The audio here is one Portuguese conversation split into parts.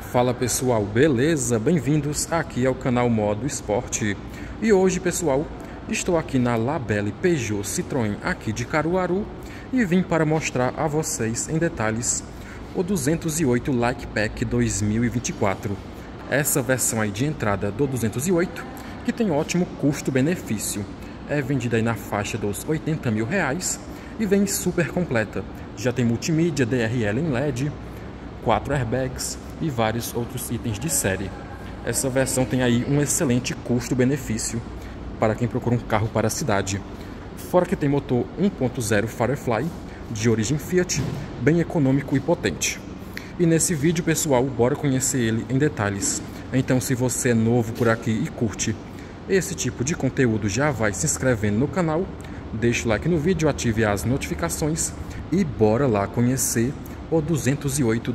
Fala pessoal, beleza? Bem-vindos aqui ao canal Modo Esporte. E hoje pessoal, estou aqui na Labelle Peugeot Citroën aqui de Caruaru e vim para mostrar a vocês em detalhes o 208 Like Pack 2024. Essa versão aí de entrada do 208 que tem ótimo custo-benefício. É vendida aí na faixa dos R$80 mil e vem super completa. Já tem multimídia, DRL em LED, 4 airbags e vários outros itens de série. Essa versão tem aí um excelente custo-benefício para quem procura um carro para a cidade. Fora que tem motor 1.0 Firefly de origem Fiat, bem econômico e potente. E nesse vídeo, pessoal, bora conhecer ele em detalhes. Então, se você é novo por aqui e curte esse tipo de conteúdo, já vai se inscrevendo no canal, deixa o like no vídeo, ative as notificações e bora lá conhecer o 208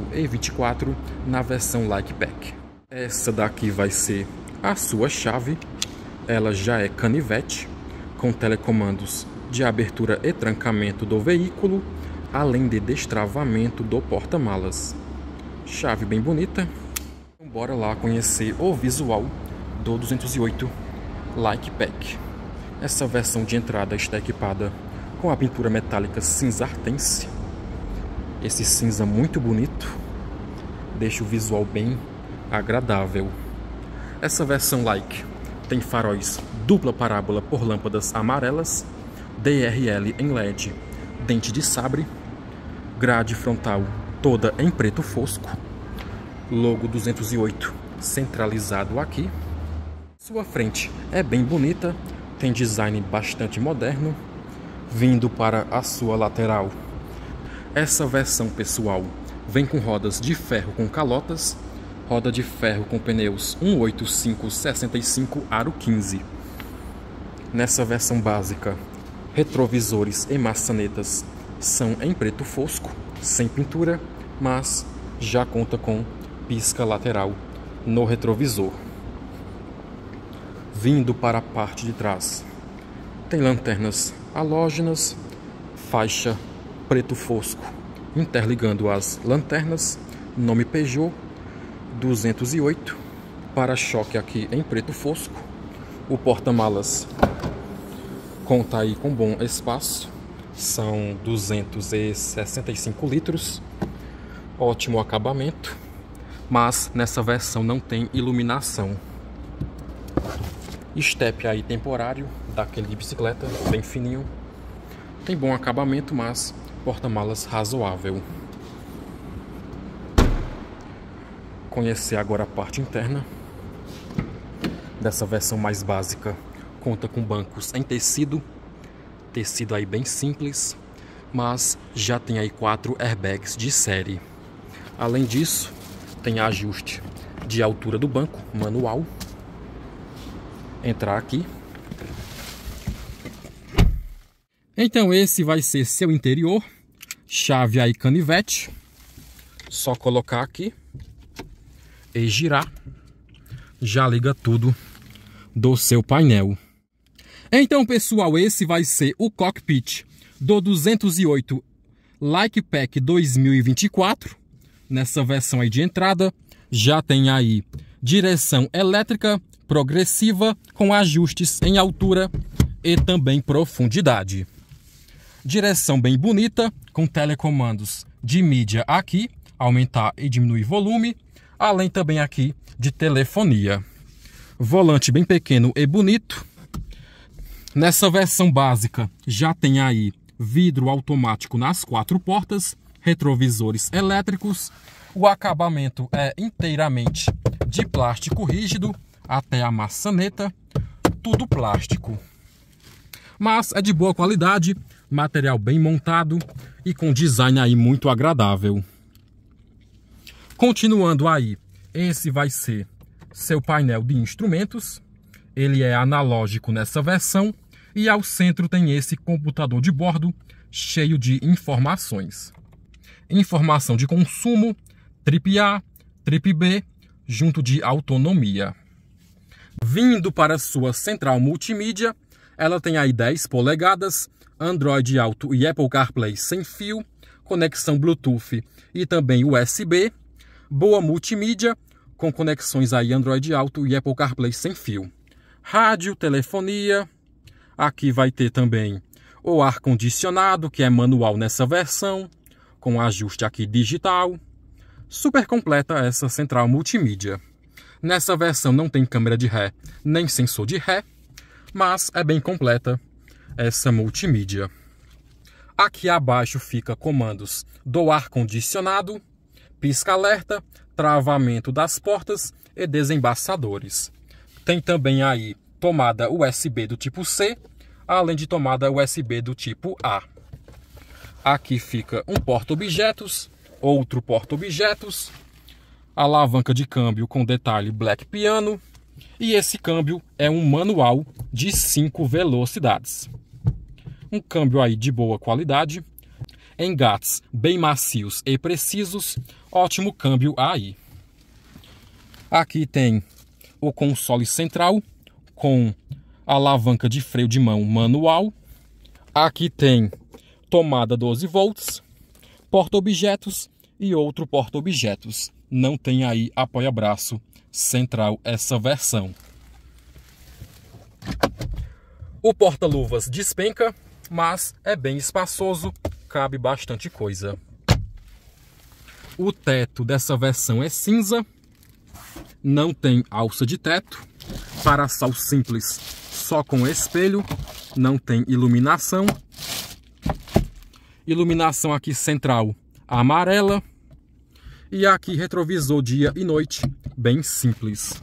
2024 na versão Like Pack. Essa daqui vai ser a sua chave. Ela já é canivete, com telecomandos de abertura e trancamento do veículo, além de destravamento do porta-malas. Chave bem bonita. Então, bora lá conhecer o visual do 208 Like Pack. Essa versão de entrada está equipada com a pintura metálica cinza-artense. Esse cinza muito bonito, deixa o visual bem agradável. Essa versão Like tem faróis dupla parábola por lâmpadas amarelas, DRL em LED, dente de sabre, grade frontal toda em preto fosco, logo 208 centralizado aqui. Sua frente é bem bonita, tem design bastante moderno, vindo para a sua lateral. Essa versão, pessoal, vem com rodas de ferro com calotas, roda de ferro com pneus 185/65 aro 15. Nessa versão básica, retrovisores e maçanetas são em preto fosco, sem pintura, mas já conta com pisca lateral no retrovisor. Vindo para a parte de trás, tem lanternas halógenas, faixa preto fosco interligando as lanternas, nome Peugeot 208, para-choque aqui em preto fosco. O porta-malas conta aí com bom espaço, são 265 litros, ótimo acabamento, mas nessa versão não tem iluminação. Estepe aí temporário, daquele de bicicleta, bem fininho. Tem bom acabamento, mas porta-malas razoável. Conhecer agora a parte interna dessa versão mais básica. Conta com bancos em tecido aí bem simples, mas já tem aí 4 airbags de série. Além disso, tem ajuste de altura do banco manual. Entrar aqui. Então esse vai ser seu interior. Chave aí canivete. Só colocar aqui e girar. Já liga tudo do seu painel. Então pessoal, esse vai ser o cockpit do 208 Like Pack 2024. Nessa versão aí de entrada, já tem aí direção elétrica progressiva com ajustes em altura e também profundidade. Direção bem bonita, com telecomandos de mídia aqui, aumentar e diminuir volume, além também aqui de telefonia. Volante bem pequeno e bonito. Nessa versão básica já tem aí vidro automático nas 4 portas, retrovisores elétricos. O acabamento é inteiramente de plástico rígido, até a maçaneta, tudo plástico. Mas é de boa qualidade, material bem montado e com design aí muito agradável. Continuando aí, esse vai ser seu painel de instrumentos. Ele é analógico nessa versão e ao centro tem esse computador de bordo cheio de informações. Informação de consumo, trip A, trip B, junto de autonomia. Vindo para sua central multimídia, ela tem aí 10 polegadas, Android Auto e Apple CarPlay sem fio, conexão Bluetooth e também USB, Boa multimídia, com conexões aí Android Auto e Apple CarPlay sem fio. Rádio, telefonia. Aqui vai ter também o ar-condicionado, que é manual nessa versão, com ajuste aqui digital. Super completa essa central multimídia. Nessa versão não tem câmera de ré, nem sensor de ré, mas é bem completa essa multimídia. Aqui abaixo fica comandos do ar-condicionado, pisca-alerta, travamento das portas e desembaçadores. Tem também aí tomada USB do tipo C, além de tomada USB do tipo A. Aqui fica um porta-objetos, outro porta-objetos, alavanca de câmbio com detalhe Black Piano, e esse câmbio é um manual de 5 velocidades. Um câmbio aí de boa qualidade, engates bem macios e precisos, ótimo câmbio aí. Aqui tem o console central com alavanca de freio de mão manual. Aqui tem tomada 12 volts, porta-objetos e outro porta-objetos. Não tem aí apoia-braço central essa versão. O porta-luvas despenca, mas é bem espaçoso, cabe bastante coisa. O teto dessa versão é cinza, não tem alça de teto, para-sol simples só com espelho, não tem iluminação. Iluminação aqui central amarela. E aqui retrovisor dia e noite, bem simples.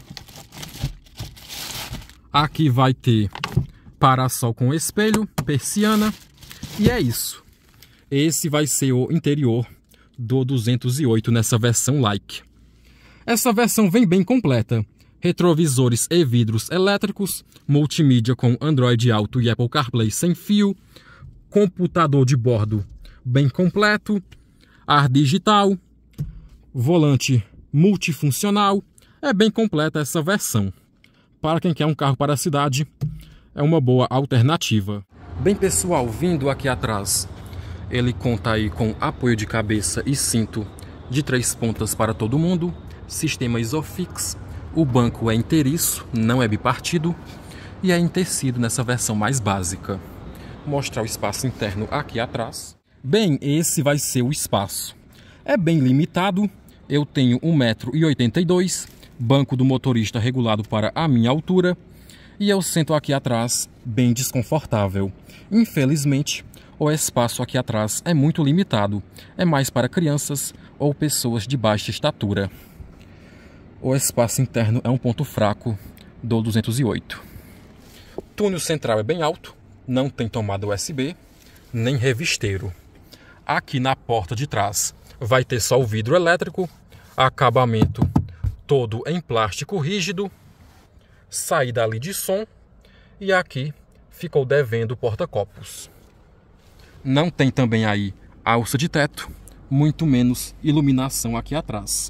Aqui vai ter para-sol com espelho, persiana. E é isso. Esse vai ser o interior do 208 nessa versão Like. Essa versão vem bem completa. Retrovisores e vidros elétricos, multimídia com Android Auto e Apple CarPlay sem fio, computador de bordo bem completo, ar digital, volante multifuncional. É bem completa essa versão. Para quem quer um carro para a cidade, é uma boa alternativa. Bem pessoal, vindo aqui atrás, ele conta aí com apoio de cabeça e cinto de 3 pontas para todo mundo, sistema Isofix, o banco é inteiriço, não é bipartido e é em tecido nessa versão mais básica. Vou mostrar o espaço interno aqui atrás. Bem, esse vai ser o espaço. É bem limitado, eu tenho 1,82 m, banco do motorista regulado para a minha altura e eu sento aqui atrás bem desconfortável. Infelizmente, o espaço aqui atrás é muito limitado, é mais para crianças ou pessoas de baixa estatura. O espaço interno é um ponto fraco do 208. O túnel central é bem alto, não tem tomada USB, nem revisteiro. Aqui na porta de trás vai ter só o vidro elétrico, acabamento todo em plástico rígido, saída ali de som e aqui ficou devendo o porta-copos. Não tem também aí alça de teto, muito menos iluminação aqui atrás.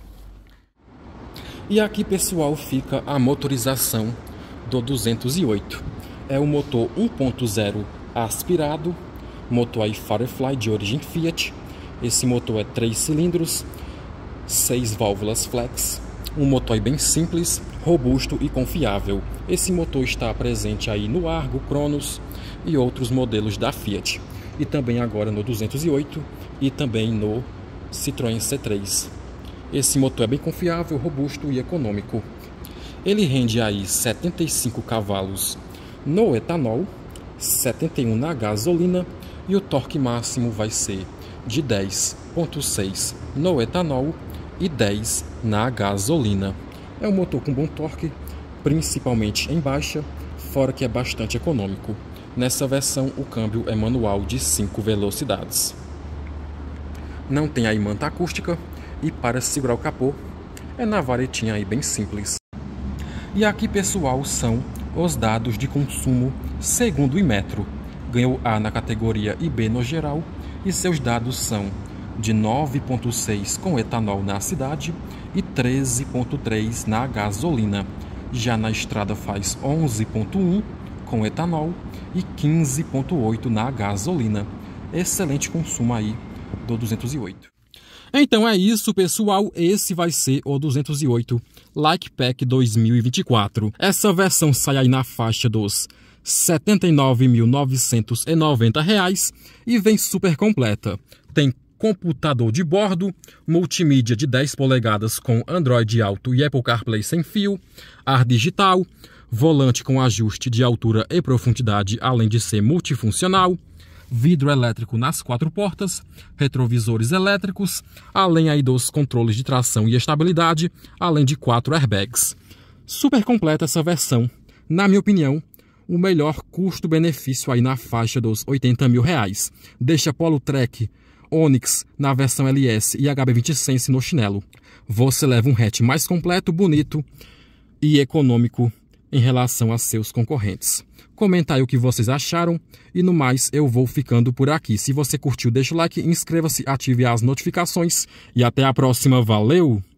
E aqui, pessoal, fica a motorização do 208. É o motor 1.0 aspirado, motor aí Firefly de origem Fiat. Esse motor é 3 cilindros, 6 válvulas flex, um motor bem simples, robusto e confiável. Esse motor está presente aí no Argo, Cronos e outros modelos da Fiat. E também agora no 208 e também no Citroën C3. Esse motor é bem confiável, robusto e econômico. Ele rende aí 75 cavalos no etanol, 71 na gasolina e o torque máximo vai ser de 10,6 no etanol e 10 na gasolina. É um motor com bom torque, principalmente em baixa, fora que é bastante econômico. Nessa versão o câmbio é manual de 5 velocidades. Não tem aí manta acústica e para segurar o capô é na varetinha aí bem simples. E aqui, pessoal, são os dados de consumo segundo o Inmetro. Ganhou A na categoria e B no geral e seus dados são de 9,6 com etanol na cidade e 13,3 na gasolina. Já na estrada faz 11,1 com etanol e 15,8 na gasolina. Excelente consumo aí do 208. Então é isso, pessoal. Esse vai ser o 208 Like Pack 2024. Essa versão sai aí na faixa dos R$ 79.990 e vem super completa. Tem computador de bordo, multimídia de 10 polegadas com Android Auto e Apple CarPlay sem fio, ar digital, volante com ajuste de altura e profundidade, além de ser multifuncional, vidro elétrico nas 4 portas, retrovisores elétricos, além aí dos controles de tração e estabilidade, além de 4 airbags. Super completa essa versão. Na minha opinião, o melhor custo-benefício aí na faixa dos R$ 80 mil. Deixa Polo Trek, Onix na versão LS e HB20 Sense no chinelo. Você leva um hatch mais completo, bonito e econômico em relação a seus concorrentes. Comenta aí o que vocês acharam e no mais eu vou ficando por aqui. Se você curtiu, deixa o like, inscreva-se, ative as notificações e até a próxima. Valeu!